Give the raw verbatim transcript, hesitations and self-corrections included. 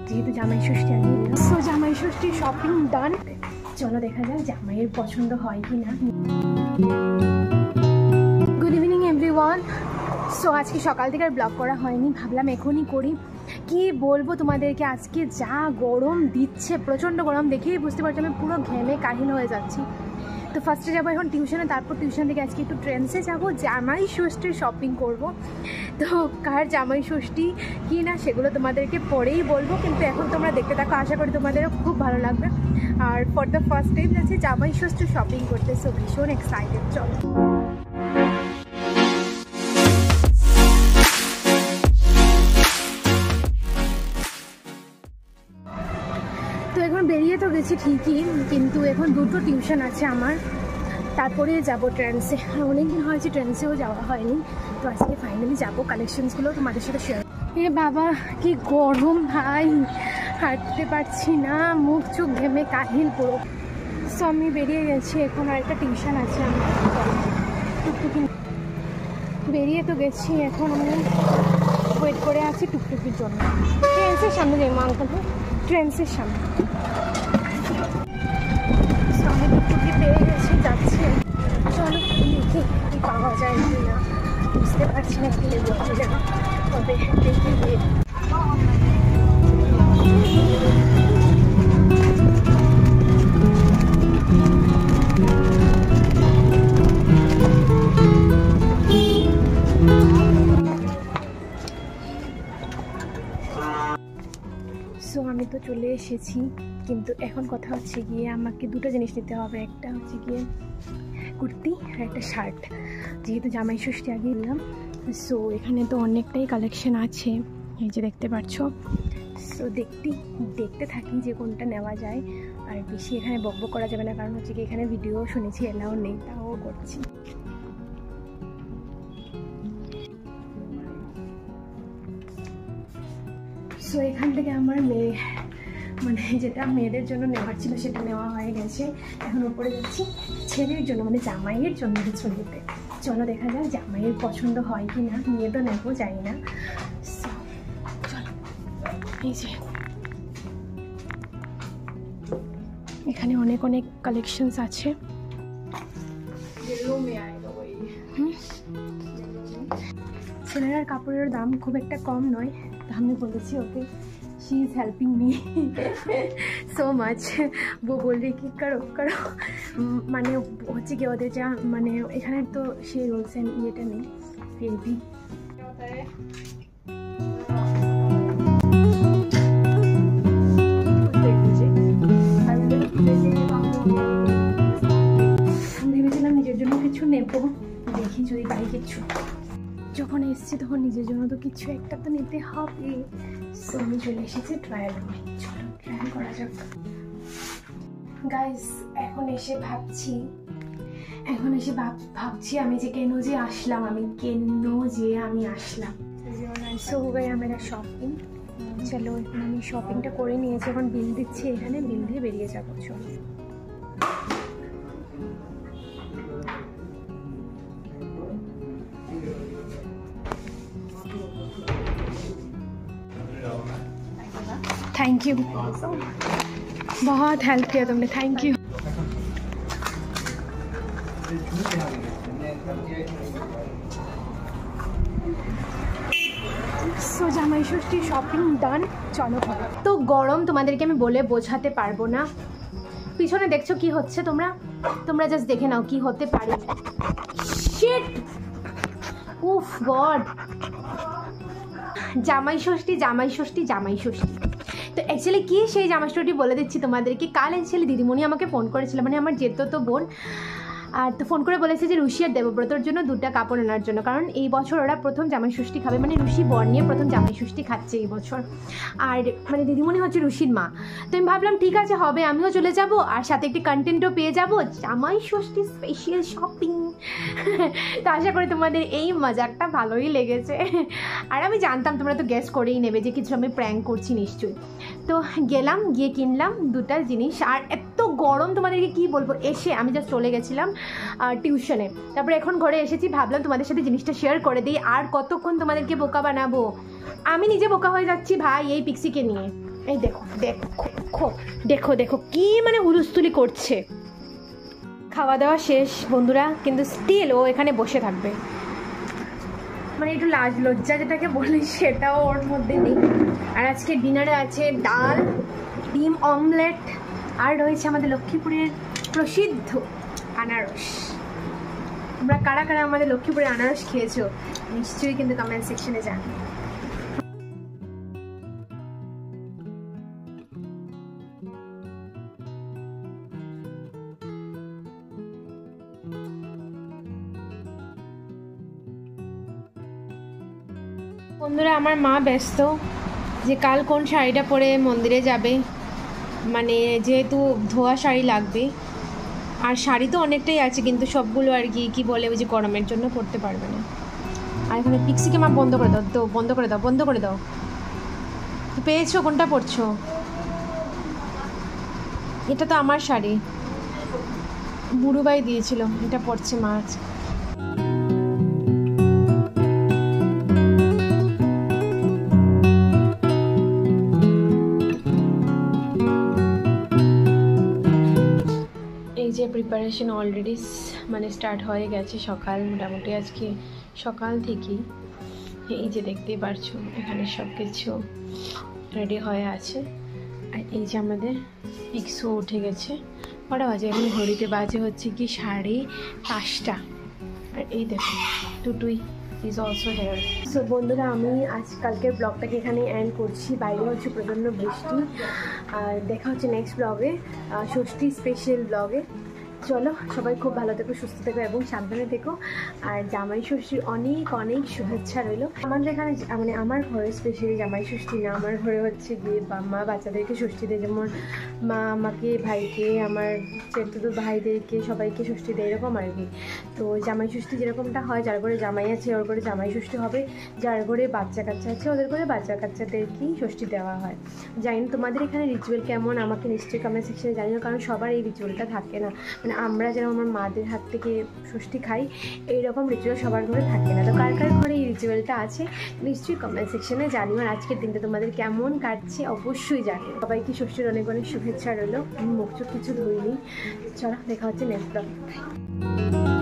যেহেতু জামাই ষষ্ঠী আগে সো জামাই ষষ্ঠী শপিং ডান। চলো দেখা যাক জামাইয়ের পছন্দ হয় কি না। Good evening everyone. সো আজকে সকাল থেকে আর ব্লগ করা হয়নি, ভাবলাম এখনই করি। কি বলবো তোমাদেরকে, আজকে যা গরম দিচ্ছে, প্রচণ্ড গরম, দেখেই বুঝতে পারছি আমি পুরো ঘেমে কাহিল হয়ে যাচ্ছি। তো ফার্স্টে যাবো এখন টিউশনে, তারপর টিউশন থেকে আজকে একটু ট্রেন্সে যাবো, জামাই ষষ্ঠীর শপিং করব। তো কার জামাই ষষ্ঠী কি না সেগুলো তোমাদেরকে পরেই বলবো, কিন্তু এখন তোমরা দেখতে থাকো, আশা করি তোমাদেরও খুব ভালো লাগবে। আর ফর দ্য ফার্স্ট টাইম যাচ্ছি জামাই ষষ্ঠীর শপিং করতে, সো ভীষণ এক্সাইটেড। চলো তো এখন বেরিয়ে তো গেছি ঠিকই, কিন্তু এখন দুটো টিউশন আছে আমার, তারপরে যাব ট্রেন্সে। অনেকদিন হয়েছে ট্রেন্সেও যাওয়া হয়নি, তো আজকে ফাইনালি যাবো। কালেকশনসগুলো তোমাদের সাথে শেয়ার। এ বাবা কি গরম ভাই, হাঁটতে পারছি না, মুখ চোখ ঘেমে কাহিল পুরো। সো আমি বেরিয়ে গেছি, এখন আর একটা টিউশন আছে আমার, টুকটুকি বেরিয়ে তো গেছি। এখন আমি ওয়েট করে আছি টুকটুকির জন্য। ট্রেন্সের সামনে যাই মা আঙ্কাল, ট্রেন্সের সামনে। আমি টুকটুকি পেয়ে গেছি, যাচ্ছি। চলো দেখি কি পাওয়া যায় কি না, বুঝতে পারছি না কি বলতে যাবো, তবে দেখি গিয়ে। সো আমি তো চলে এসেছি, কিন্তু এখন কথা হচ্ছে গিয়ে আমাকে দুটো জিনিস নিতে হবে। একটা হচ্ছে গিয়ে কুর্তি আর একটা শার্ট, যেহেতু জামাই ষষ্ঠী আগে এলাম। সো এখানে তো অনেকটাই কালেকশন আছে, এই যে দেখতে পাচ্ছ। সো দেখতে দেখতে থাকি যে কোনটা নেওয়া যায়, আর বেশি এখানে বকবক করা যাবে না, কারণ হচ্ছে কি এখানে ভিডিও শুনেছি এলাও নেই, তাও করছি। সো এখান থেকে আমার মেয়ে মানে যেটা মেয়েদের জন্য নেওয়ার ছিল সেটা নেওয়া হয়ে গেছে। এখন উপরে যাচ্ছি ছেলের জন্য, মানে জামাইয়ের জন্য কিছু নিতে। চলো দেখা যাক জামাইয়ের পছন্দ হয় কি না, নিয়ে তো নেবো জানি না। চলো এই যে এখানে অনেক অনেক কালেকশনস আছে। ছেলের কাপড়ের দাম খুব একটা কম নয়, আমি বলেছি okay, she is helping me so much. वो बोल रही कि करो करो, মানে হচ্ছে কি ওদের যা মানে এখানে তো সেই রুলস এন্ড ইয়েটা নেই, ফির ভি ভেবেছিলাম নিজের জন্য কিছু নেব, দেখি যদি পাই কিছু। যখন এসেছি তখন নিজের জন্য তো কিছু একটা তো নিতে হবে। সো আমি চলে এসেছি ট্রায়াল রুমে, চলো ট্রায়াল করা যাক। গাইস এখন এসে ভাবছি এখন এসে ভাব ভাবছি আমি যে কেন যে আসলাম আমি কেন যে আমি আসলাম সো হয়ে গেছে আমার শপিং। চলো এখন আমি শপিংটা করে নিয়েছি, এখন বিল দিচ্ছি, এখানে বিল দিয়ে বেরিয়ে যাবো। চলো थैंक यू, बहुत हेल्प किया तुमने, थैंक यू। সো জামাই ষষ্ঠী শপিং ডান। চলো তো গরম তোমাদেরকে আমি বলে বোঝাতে পারবো না। পিছনে দেখছো কি হচ্ছে, তোমরা তোমরা জাস্ট দেখে নাও কি হতে পারে। শিট, উফ গড, জামাই ষষ্ঠী জামাই ষষ্ঠী জামাই ষষ্ঠী। তো অ্যাকচুয়ালি কি সেই জামাই ষষ্ঠী বলে দিচ্ছি তোমাদেরকে। কাল অ্যাকচুয়ালি দিদিমণি আমাকে ফোন করেছিল, মানে আমার যেত তো বোন, আর তো ফোন করে বলেছে যে রুশি আর দেবব্রতর জন্য দুটা কাপড় আনার জন্য, কারণ এই বছর ওরা প্রথম জামাই ষষ্ঠী খাবে, মানে রুশি বর নিয়ে প্রথম জামাই ষষ্ঠী খাচ্ছে এই বছর। আর মানে দিদিমণি হচ্ছে রুশির মা। তো আমি ভাবলাম ঠিক আছে হবে, আমিও চলে যাব, আর সাথে একটি কন্টেন্টও পেয়ে যাব, জামাই ষষ্ঠী স্পেশাল শপিং। তো আশা করি তোমাদের এই মজাকটা ভালোই লেগেছে, আর আমি জানতাম তোমরা তো গেস করেই নেবে যে কিছু আমি প্র্যাঙ্ক করছি নিশ্চয়ই। তো গেলাম, গিয়ে কিনলাম দুটা জিনিস, আর এত গরম তোমাদেরকে কি বলবো। এসে আমি জাস্ট চলে গেছিলাম টিউশনে, তারপরে এখন ঘরে এসেছি, ভাবলাম তোমাদের সাথে জিনিসটা শেয়ার করে দিই। আর কতক্ষণ তোমাদেরকে বোকা বানাবো, আমি নিজে বোকা হয়ে যাচ্ছি ভাই এই পিক্সিকে নিয়ে। এই দেখো দেখো দেখো দেখো কি মানে হুলুস্থুলি করছে। খাওয়া দাওয়া শেষ বন্ধুরা, কিন্তু স্টিল ও এখানে বসে থাকবে, মানে একটু লাজ লজ্জা যেটাকে বলি সেটাও ওর মধ্যে নেই। আর আজকে ডিনারে আছে ডাল, ডিম অমলেট, আর রয়েছে আমাদের লক্ষ্মীপুরের প্রসিদ্ধ আনারস। তোমরা কারা কারা আমাদের লক্ষ্মীপুরের আনারস খেয়েছো নিশ্চয়ই কিন্তু কমেন্ট সেকশনে জানো। বন্ধুরা আমার মা ব্যস্ত যে কাল কোন শাড়িটা পরে মন্দিরে যাবে, মানে যেহেতু ধোয়া শাড়ি লাগবে, আর শাড়ি তো অনেকটাই আছে কিন্তু সবগুলো আর কি কি বলে ওই যে গরমের জন্য পরতে পারবে না। আর এখানে পিক্সিকে মা বন্ধ করে দাও, তো বন্ধ করে দাও বন্ধ করে দাও। পেয়েছো কোনটা পরছো? এটা তো আমার শাড়ি, বুড়ুবাই দিয়েছিল, এটা পরছে মা আজকে। এই যে প্রিপারেশন অলরেডি মানে স্টার্ট হয়ে গেছে সকাল, মোটামুটি আজকে সকাল থেকেই। এই যে দেখতেই পারছো এখানে সব কিছু রেডি হয়ে আছে। আর এই যে আমাদের পিক্সও উঠে গেছে, কটা বাজে এখন ঘড়িতে বাজে হচ্ছে কি সাড়ে পাঁচটা। আর এই দেখো Tutui is also here. So বন্ধুরা আমি আজকালকের ব্লগটাকে এখানে এন্ড করছি, বাইরে হচ্ছে প্রচণ্ড বৃষ্টি। আর দেখা হচ্ছে নেক্সট ব্লগে, ষষ্ঠী স্পেশাল ব্লগে। চলো সবাই খুব ভালো থেকো, সুস্থ থেকো এবং সাবধানে থেকো। আর জামাই ষষ্ঠীর অনেক অনেক শুভেচ্ছা রইলো। আমাদের এখানে মানে আমার ঘরে স্পেশালি জামাই ষষ্ঠী না, আমার ঘরে হচ্ছে গিয়ে মা বাচ্চাদেরকে ষষ্ঠী দেয়, যেমন মা আমাকে, ভাইকে, আমার চেতুদু ভাইদেরকে সবাইকে ষষ্ঠী দেয় এরকম আর কি। তো জামাই ষষ্ঠী যেরকমটা হয়, যার ঘরে জামাই আছে ওর ঘরে জামাই ষষ্ঠী হবে, যার ঘরে বাচ্চা কাচ্চা আছে ওদের ঘরে বাচ্চা কাচ্চাদেরকেই ষষ্ঠী দেওয়া হয়। জানি না তোমাদের এখানে রিচুয়াল কেমন, আমাকে নিশ্চয়ই কমেন্ট সেকশনে জানিও, কারণ সবার এই রিচুয়ালটা থাকে না। মানে আমরা যেরকম আমার মাদের হাত থেকে ষষ্ঠী খাই এইরকম রিচুয়াল সবার ঘরে থাকে না। তো কার কার ঘরে এই রিচুয়ালটা আছে নিশ্চয়ই কমেন্ট সেকশনে জানিও। আর আজকের দিনটা তোমাদের কেমন কাটছে অবশ্যই জানিও। সবাইকে ষষ্ঠীর অনেক অনেক শুভেচ্ছা রইলো। আমি মুখ চোখ কিছু ধুইনি। চলো দেখা হচ্ছে নেক্সট ব্লগে।